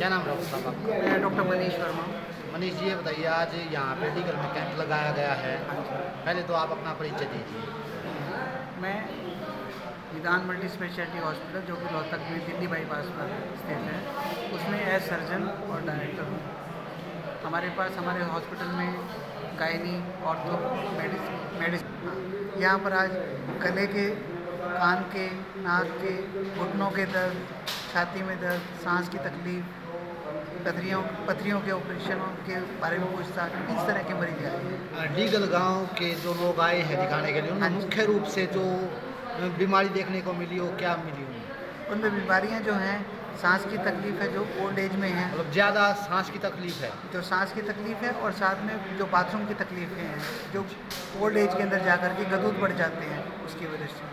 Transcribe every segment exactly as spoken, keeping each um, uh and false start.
क्या नाम है डॉक्टर साहब आपका? मैं डॉक्टर मनीष वर्मा। मनीष जी, ये बताइए, आज यहाँ मेडिकल में कैंप लगाया गया है, पहले तो आप अपना परिचय दीजिए। मैं निदान मल्टी स्पेशलिटी हॉस्पिटल, जो कि रोहतक में दिल्ली बाईपास पर स्थित है, उसमें एज सर्जन और डायरेक्टर हूँ। हमारे पास हमारे हॉस्पिटल में गायनी, ऑर्थो, मेडिसिन मेडिसिन यहाँ पर आज गले के, कान के, नाक के, घुटनों के दर्द, छाती में दर्द, सांस की तकलीफ, पथरियों पथरियों के ऑपरेशनों के बारे में पूछताछ, इस तरह के मरीज आए हैं। डीगल गांव के जो लोग आए हैं दिखाने के लिए, उनमें मुख्य रूप से जो बीमारी देखने को मिली हो, क्या मिली उनमें? उनमें बीमारियां जो हैं, सांस की तकलीफ है, जो ओल्ड एज में है, मतलब ज़्यादा सांस की तकलीफ है, जो सांस की तकलीफ है, और साथ में जो बाथरूम की तकलीफें हैं, जो ओल्ड एज के अंदर जा कर के गदूद बढ़ जाते हैं, उसकी वजह से।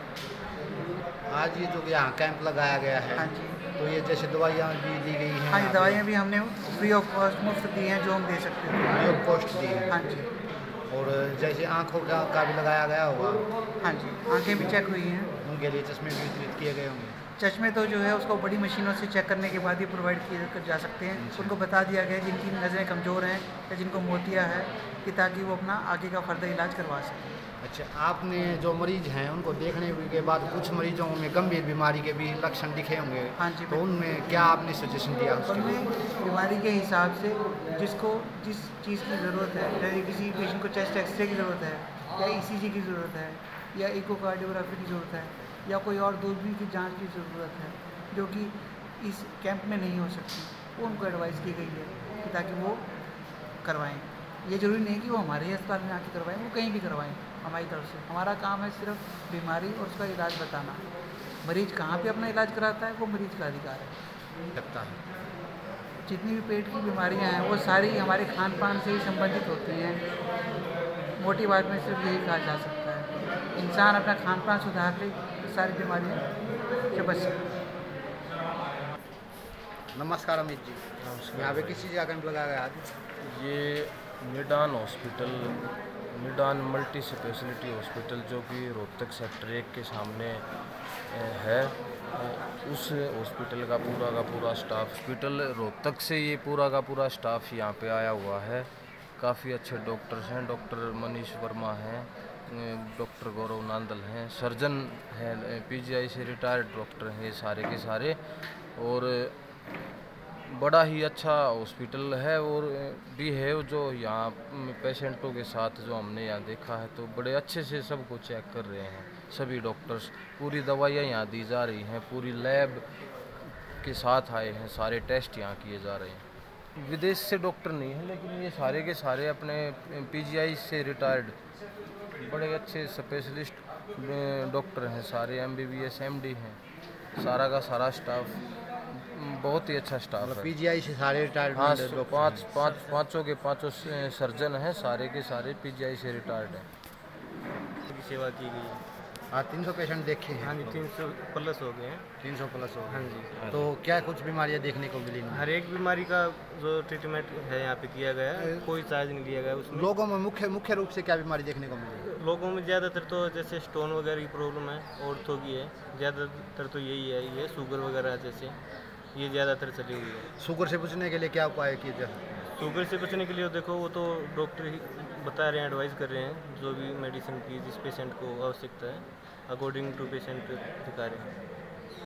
आज ये जो यहाँ कैंप लगाया गया है, हाँ जी, तो ये जैसे दवाइयाँ भी दी गई हैं? हाँ जी, दवाइयाँ भी हमने फ्री ऑफ कॉस्ट मुफ्त दी हैं, जो हम दे सकते हैं। फ्री ऑफ कॉस्ट दी है? हाँ जी। और जैसे आँखों का, का भी लगाया गया होगा? हाँ जी, आँखें भी चेक हुई हैं। उनके लिए चश्मे भी वितरित किए गए होंगे? चश्मे तो जो है उसको बड़ी मशीनों से चेक करने के बाद ही प्रोवाइड किए कर जा सकते हैं। उनको बता दिया गया है जिनकी नज़रें कमज़ोर हैं या जिनको मोतिया है, कि ताकि वो अपना आगे का फर्दर इलाज करवा सकें। अच्छा, आपने जो मरीज हैं उनको देखने के बाद कुछ मरीजों में गंभीर बीमारी के भी लक्षण दिखे होंगे? हाँ जी, तो उनमें क्या आपने सजेशन दिया उसके लिए? उनमें बीमारी के हिसाब से जिसको जिस चीज़ की ज़रूरत है, जैसे किसी पेशेंट को चेस्ट एक्सरे की ज़रूरत है, या ईसीजी की ज़रूरत है, या इकोकार्डियोग्राफी की ज़रूरत है, या कोई और दूरबीन की जांच की ज़रूरत है, जो कि इस कैंप में नहीं हो सकती, वो उनको एडवाइस की गई है कि ताकि वो करवाएं। ये ज़रूरी नहीं कि वो हमारे अस्पताल में आके करवाएं, वो कहीं भी करवाएं हमारी तरफ से। हमारा काम है सिर्फ बीमारी और उसका इलाज बताना। मरीज कहाँ पे अपना इलाज कराता है, वो मरीज का अधिकार है। लगता है जितनी भी पेट की बीमारियां हैं, वो सारी हमारे खान पान से ही संबंधित होती हैं। मोटी बात में सिर्फ यही कहा जा सकता है, इंसान अपना खान पान सुधार ले तो सारी बीमारियां से बच सकती है। नमस्कार अमित जी, यहाँ पे किस चीज़ का कैंप लगाया गया आज? ये निदान हॉस्पिटल, निदान मल्टी स्पेशलिटी हॉस्पिटल, जो कि रोहतक सेक्टर एक के सामने है, उस हॉस्पिटल का पूरा का पूरा स्टाफ, हॉस्पिटल रोहतक से ये पूरा का पूरा स्टाफ यहाँ पे आया हुआ है। काफ़ी अच्छे डॉक्टर्स हैं, डॉक्टर मनीष वर्मा हैं, डॉक्टर गौरव नांदल हैं, सर्जन हैं, पीजीआई से रिटायर्ड डॉक्टर हैं, ये सारे के सारे। और बड़ा ही अच्छा हॉस्पिटल है, और बिहेव जो यहाँ पेशेंटों के साथ जो हमने यहाँ देखा है, तो बड़े अच्छे से सबको चेक कर रहे हैं सभी डॉक्टर्स। पूरी दवाइयाँ यहाँ दी जा रही हैं, पूरी लैब के साथ आए हैं, सारे टेस्ट यहाँ किए जा रहे हैं। विदेश से डॉक्टर नहीं है, लेकिन ये सारे के सारे अपने पीजीआई से रिटायर्ड बड़े अच्छे स्पेशलिस्ट डॉक्टर हैं, सारे एमबीबीएस एमडी हैं, सारा का सारा स्टाफ बहुत ही अच्छा स्टाफ है। पीजीआई से सारे रिटायर्ड? हाँ, पाँच पाँच पाँचों के पाँचों सर्जन हैं, सारे के सारे पीजीआई से रिटायर्ड हैं। सेवा की गई है। हाँ, तीन सौ पेशेंट देखे हैं? हाँ जी, तीन सौ प्लस हो गए हैं। तीन सौ प्लस हो गए? हाँ जी। तो क्या कुछ बीमारियाँ देखने को मिली? हर एक बीमारी का जो ट्रीटमेंट है यहाँ पे किया गया है, कोई चार्ज नहीं लिया गया उसमें। लोगों में मुख्य मुख्य रूप से क्या बीमारी देखने को मिली? लोगों में ज़्यादातर तो जैसे स्टोन वगैरह की प्रॉब्लम है, ऑर्थो की है, ज़्यादातर तो यही है, ये शुगर वगैरह जैसे ये ज़्यादातर चली हुई है। शुगर से बचने के लिए क्या उपाय किए जाए? शुगर से बचने के लिए देखो, वो तो डॉक्टर ही बता रहे हैं, एडवाइस कर रहे हैं, जो भी मेडिसिन की जिस पेशेंट को आवश्यकता है, अकॉर्डिंग टू पेशेंट दिखा रहे हैं।